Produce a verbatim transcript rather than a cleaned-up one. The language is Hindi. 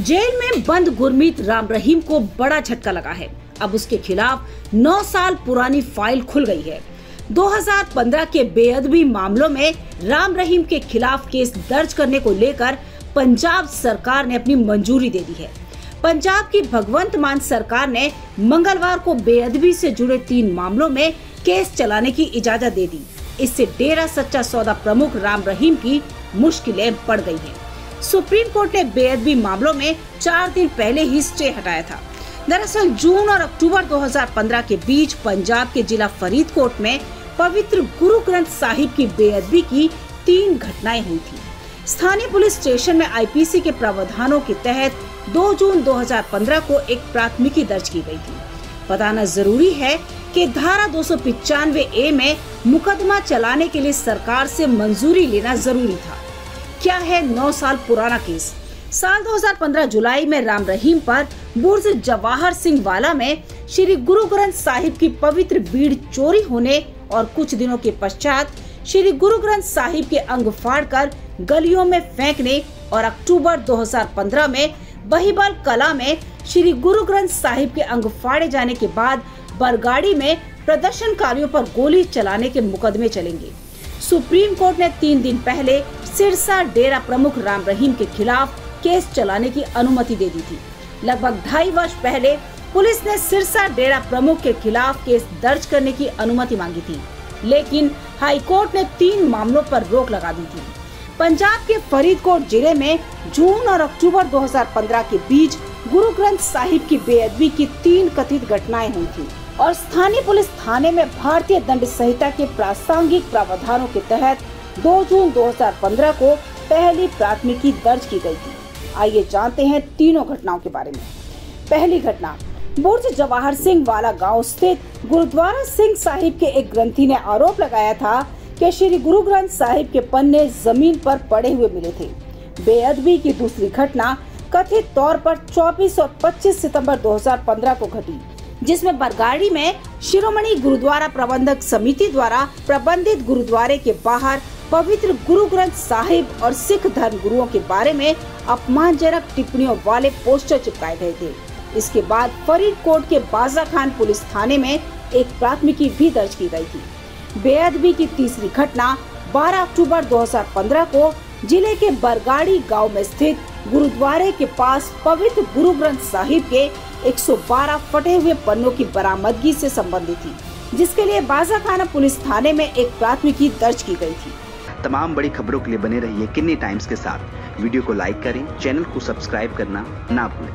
जेल में बंद गुरमीत राम रहीम को बड़ा झटका लगा है। अब उसके खिलाफ नौ साल पुरानी फाइल खुल गई है। दो हज़ार पंद्रह के बेअदबी मामलों में राम रहीम के खिलाफ केस दर्ज करने को लेकर पंजाब सरकार ने अपनी मंजूरी दे दी है। पंजाब की भगवंत मान सरकार ने मंगलवार को बेअदबी से जुड़े तीन मामलों में केस चलाने की इजाजत दे दी। इससे डेरा सच्चा सौदा प्रमुख राम रहीम की मुश्किलें बढ़ गई हैं। सुप्रीम कोर्ट ने बेअदबी मामलों में चार दिन पहले ही स्टे हटाया था। दरअसल जून और अक्टूबर दो हज़ार पंद्रह के बीच पंजाब के जिला फरीदकोट में पवित्र गुरु ग्रंथ साहिब की बेअदबी की तीन घटनाएं हुई थी। स्थानीय पुलिस स्टेशन में आई पी सी के प्रावधानों के तहत दो जून दो हज़ार पंद्रह को एक प्राथमिकी दर्ज की गई थी। बताना जरूरी है कि धारा दो सौ पिचानवे ए में मुकदमा चलाने के लिए सरकार से मंजूरी लेना जरूरी था। क्या है नौ साल पुराना केस? साल दो हज़ार पंद्रह जुलाई में राम रहीम पर बुर्ज जवाहर सिंह वाला में श्री गुरु ग्रंथ साहिब की पवित्र बीड़ चोरी होने और कुछ दिनों के पश्चात श्री गुरु ग्रंथ साहिब के अंग फाड़कर गलियों में फेंकने और अक्टूबर दो हज़ार पंद्रह में बहिबल कला में श्री गुरु ग्रंथ साहिब के अंग फाड़े जाने के बाद बरगाड़ी में प्रदर्शनकारियों पर गोली चलाने के मुकदमे चलेंगे। सुप्रीम कोर्ट ने तीन दिन पहले सिरसा डेरा प्रमुख राम रहीम के खिलाफ केस चलाने की अनुमति दे दी थी। लगभग ढाई वर्ष पहले पुलिस ने सिरसा डेरा प्रमुख के खिलाफ केस दर्ज करने की अनुमति मांगी थी, लेकिन हाई कोर्ट ने तीन मामलों पर रोक लगा दी थी। पंजाब के फरीदकोट जिले में जून और अक्टूबर दो हज़ार पंद्रह के बीच गुरु ग्रंथ साहिब की बेअदबी की तीन कथित घटनाएं हुई थी और स्थानीय पुलिस थाने में भारतीय दंड संहिता के प्रासंगिक प्रावधानों के तहत दो जून दो हज़ार पंद्रह को पहली प्राथमिकी दर्ज की गई थी। आइए जानते हैं तीनों घटनाओं के बारे में। पहली घटना, बुर्ज जवाहर सिंह वाला गांव स्थित गुरुद्वारा सिंह साहिब के एक ग्रंथी ने आरोप लगाया था कि श्री गुरु ग्रंथ साहिब के पन्ने जमीन पर पड़े हुए मिले थे। बेअदबी की दूसरी घटना कथित तौर पर चौबीस और पच्चीस सितंबर दो हज़ार पंद्रह को घटी, जिसमें बरगाड़ी में शिरोमणि गुरुद्वारा प्रबंधक समिति द्वारा प्रबंधित गुरुद्वारे के बाहर पवित्र गुरु ग्रंथ साहिब और सिख धर्म गुरुओं के बारे में अपमानजनक टिप्पणियों वाले पोस्टर चिपकाए गए थे। इसके बाद फरीदकोट के बाजा खान पुलिस थाने में एक प्राथमिकी भी दर्ज की गई थी। बेअदबी की तीसरी घटना बारह अक्टूबर दो हज़ार पंद्रह को जिले के बरगाड़ी गांव में स्थित गुरुद्वारे के पास पवित्र गुरु ग्रंथ साहिब के एक सौ बारह फटे हुए पन्नों की बरामदगी से संबंधित थी, जिसके लिए बाजा खाना पुलिस थाने में एक प्राथमिकी दर्ज की गई थी। तमाम बड़ी खबरों के लिए बने रहिए किन्नी टाइम्स के साथ। वीडियो को लाइक करें, चैनल को सब्सक्राइब करना ना भूलें।